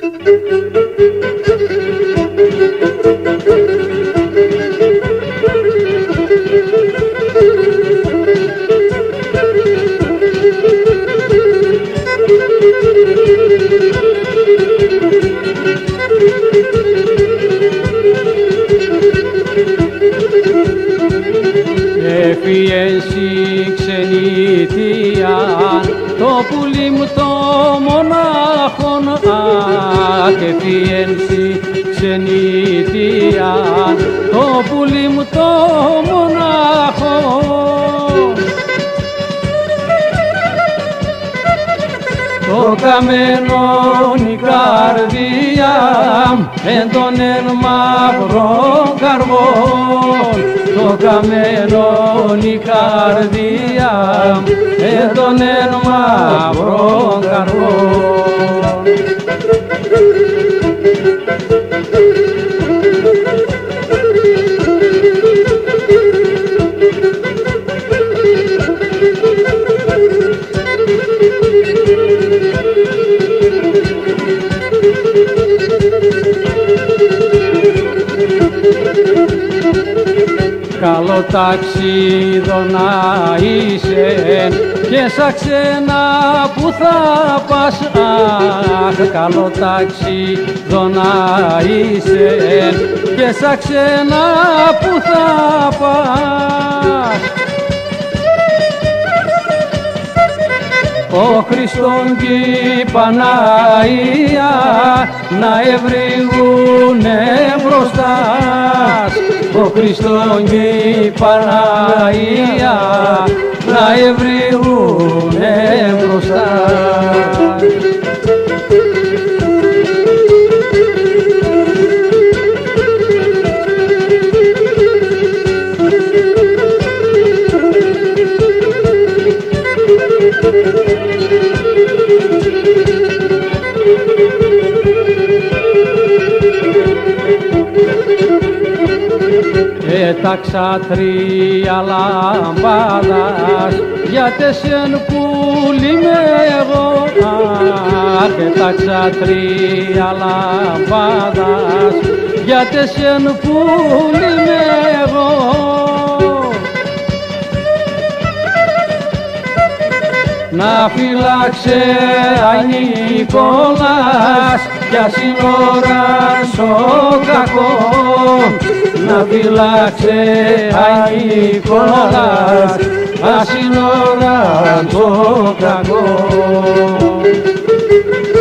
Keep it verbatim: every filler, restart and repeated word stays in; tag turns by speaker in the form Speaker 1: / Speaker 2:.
Speaker 1: Έφυγε ξενιτία το πουλί μου το μονάχον, αχ, έφυγε ξενιτία το πουλί μου το μονάχον. Το καμένον η καρδία εν τον εν μαύρο καρβόν, το καμένον η καρδία εν τον εν μαύρο καρβόν. Καλό ταξίδο να είσαι και σαν ξένα που θα πας, αχ, καλό ταξίδο να είσαι και σαν ξένα που θα πας. Ο Χριστόν και η Παναγία να ευρυγούνε μπροστά, ο Χριστόν και η Παναγία να ευρυγούνε μπροστά. Έταξα τρία λαμπάδας για τεσσεν πουλί με εγώ, αχ, έταξα τρία λαμπάδας για τεσσεν πουλί με εγώ. Να φυλάξε αι Νικόλας κι ας είναι ώρας ο κακόν, να φυλάξε αι Νικόλας ας είναι ώρας ο κακόν.